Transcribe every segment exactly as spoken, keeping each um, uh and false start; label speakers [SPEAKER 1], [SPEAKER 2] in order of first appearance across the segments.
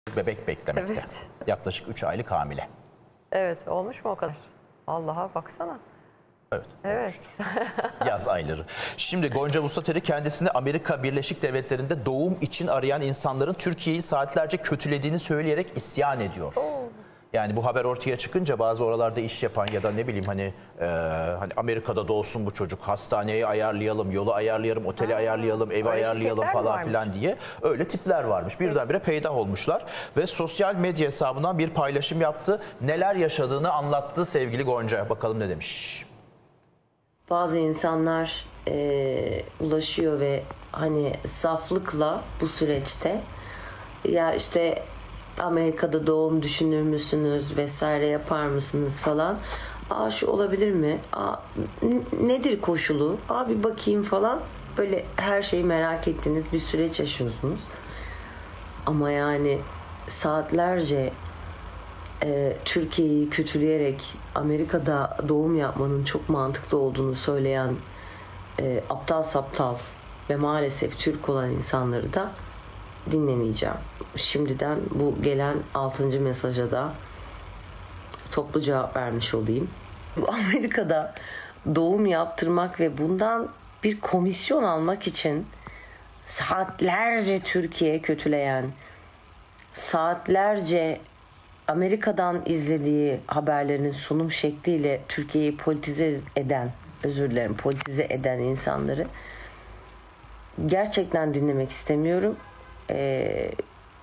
[SPEAKER 1] bebek beklemekte.
[SPEAKER 2] Evet.
[SPEAKER 1] Yaklaşık üç aylık hamile.
[SPEAKER 2] Evet, olmuş mu o kadar? Allah'a baksana.
[SPEAKER 1] Evet.
[SPEAKER 2] Evet.
[SPEAKER 1] Yaz ayları. Şimdi Gonca Vustateri kendisini Amerika Birleşik Devletleri'nde doğum için arayan insanların Türkiye'yi saatlerce kötülediğini söyleyerek isyan ediyor. Oo. Yani bu haber ortaya çıkınca bazı oralarda iş yapan ya da ne bileyim hani e, hani Amerika'da doğsun bu çocuk, hastaneyi ayarlayalım, yolu ayarlayalım, oteli ha. ayarlayalım, evi ayarlayalım falan filan diye öyle tipler varmış. Birdenbire peydah olmuşlar ve sosyal medya hesabından bir paylaşım yaptı. Neler yaşadığını anlattı sevgili Gonca. Bakalım ne demiş.
[SPEAKER 3] Bazı insanlar e, ulaşıyor ve hani saflıkla bu süreçte ya işte Amerika'da doğum düşünür müsünüz vesaire yapar mısınız falan. Aa şu olabilir mi? Aa, nedir koşulu? Aa bir bakayım falan. Böyle her şeyi merak ettiğiniz bir süreç yaşıyorsunuz. Ama yani saatlerce e, Türkiye'yi kötüleyerek Amerika'da doğum yapmanın çok mantıklı olduğunu söyleyen e, aptal saptal ve maalesef Türk olan insanları da dinlemeyeceğim. Şimdiden bu gelen altıncı mesaja da toplu cevap vermiş olayım. Amerika'da doğum yaptırmak ve bundan bir komisyon almak için saatlerce Türkiye kötüleyen, saatlerce Amerika'dan izlediği haberlerin sunum şekliyle Türkiye'yi politize eden, özür dilerim, politize eden insanları gerçekten dinlemek istemiyorum. Ee,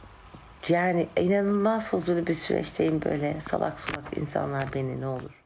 [SPEAKER 3] yani inanılmaz huzurlu bir süreçteyim, böyle salak salak insanlar beni ne olur.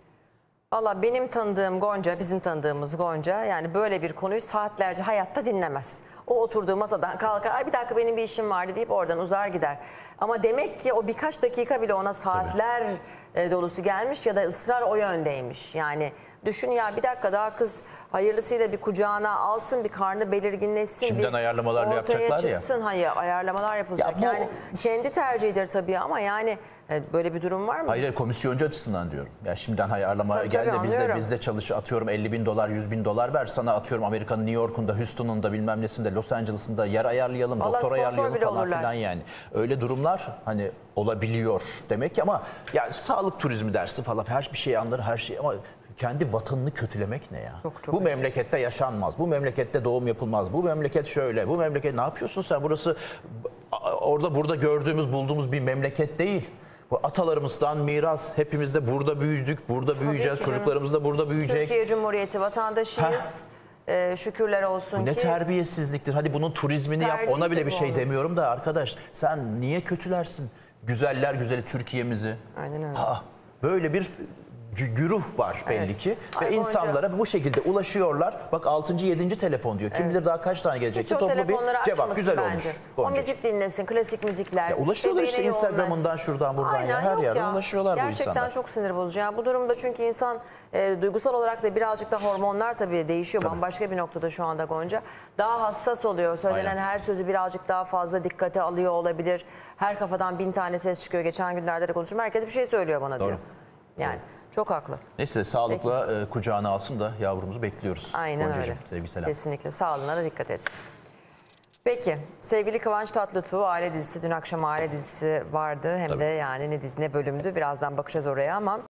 [SPEAKER 2] Valla benim tanıdığım Gonca, bizim tanıdığımız Gonca yani böyle bir konuyu saatlerce hayatta dinlemez. O oturduğu masadan kalkar, ay bir dakika benim bir işim vardı deyip oradan uzar gider. Ama demek ki o birkaç dakika bile ona saatler Tabii. dolusu gelmiş ya da ısrar o yöndeymiş. Yani düşün ya, bir dakika daha kız hayırlısıyla bir kucağına alsın, bir karnı belirginleşsin.
[SPEAKER 1] Şimdiden
[SPEAKER 2] bir
[SPEAKER 1] ayarlamalar yapacaklar
[SPEAKER 2] çıksın. ya. Hayır, ayarlamalar yapılacak. Ya bu, yani kendi tercihidir tabii ama yani böyle bir durum var mı?
[SPEAKER 1] Hayır, komisyoncu açısından diyorum. Ya şimdiden ayarlamaya
[SPEAKER 2] tabii,
[SPEAKER 1] gel de
[SPEAKER 2] tabii,
[SPEAKER 1] bizde, bizde çalış, atıyorum elli bin dolar, yüz bin dolar ver. Sana atıyorum Amerika'nın New York'unda, Houston'unda, bilmem nesinde, Los Angeles'ında yer ayarlayalım,
[SPEAKER 2] Vallahi
[SPEAKER 1] doktor ayarlayalım falan
[SPEAKER 2] olurlar.
[SPEAKER 1] filan yani. Öyle durumlar hani olabiliyor demek ki ama ya sağlık turizmi dersi falan her bir şey anlar, her şey ama kendi vatanını kötülemek ne ya?
[SPEAKER 2] Çok, çok
[SPEAKER 1] bu
[SPEAKER 2] önemli.
[SPEAKER 1] memlekette yaşanmaz. Bu memlekette doğum yapılmaz. Bu memleket şöyle. Bu memleket ne yapıyorsun sen? Burası orada burada gördüğümüz, bulduğumuz bir memleket değil. Bu atalarımızdan miras, hepimiz de burada büyüdük, burada
[SPEAKER 2] Tabii
[SPEAKER 1] büyüyeceğiz, çocuklarımız da burada büyüyecek.
[SPEAKER 2] Türkiye Cumhuriyeti vatandaşıyız. Ee, şükürler olsun
[SPEAKER 1] Bu
[SPEAKER 2] ki.
[SPEAKER 1] ne terbiyesizliktir. Hadi bunun turizmini yap, ona bile bir şey demiyorum da arkadaş sen niye kötülersin güzeller güzeli Türkiye'mizi?
[SPEAKER 2] Aynen öyle.
[SPEAKER 1] Ha, böyle bir güruh var belli evet. ki
[SPEAKER 2] Ay,
[SPEAKER 1] ve insanlara
[SPEAKER 2] Gonca.
[SPEAKER 1] bu şekilde ulaşıyorlar. Bak altıncı yedinci telefon diyor. Kim evet. bilir daha kaç tane gelecek. Toplu bir cevap güzel
[SPEAKER 2] bence.
[SPEAKER 1] olmuş.
[SPEAKER 2] O müzik dinlesin, klasik müzikler.
[SPEAKER 1] Ya ulaşıyorlar işte Instagram'ından şuradan buradan
[SPEAKER 2] Aynen,
[SPEAKER 1] ya her yerden
[SPEAKER 2] ya.
[SPEAKER 1] ulaşıyorlar
[SPEAKER 2] Gerçekten
[SPEAKER 1] bu insanlar.
[SPEAKER 2] Gerçekten çok sinir bozucu. Yani bu durumda çünkü insan e, duygusal olarak da birazcık da hormonlar tabii değişiyor. Tabii. Bambaşka bir noktada şu anda Gonca. Daha hassas oluyor. Söylenen Aynen. her sözü birazcık daha fazla dikkate alıyor olabilir. Her kafadan bin tane ses çıkıyor. Geçen günlerde de konuştum. Herkes bir şey söylüyor bana
[SPEAKER 1] Doğru.
[SPEAKER 2] diyor. Yani.
[SPEAKER 1] Doğru.
[SPEAKER 2] Çok haklı.
[SPEAKER 1] Neyse sağlıkla e, kucağına alsın da yavrumuzu bekliyoruz.
[SPEAKER 2] Aynen
[SPEAKER 1] Goncacığım,
[SPEAKER 2] öyle.
[SPEAKER 1] Sevgi selam.
[SPEAKER 2] Kesinlikle sağlığına da dikkat etsin. Peki sevgili Kıvanç Tatlıtuğ, Aile dizisi, dün akşam Aile dizisi vardı. Hem Tabii. de yani ne dizi ne bölümdü, birazdan bakacağız oraya ama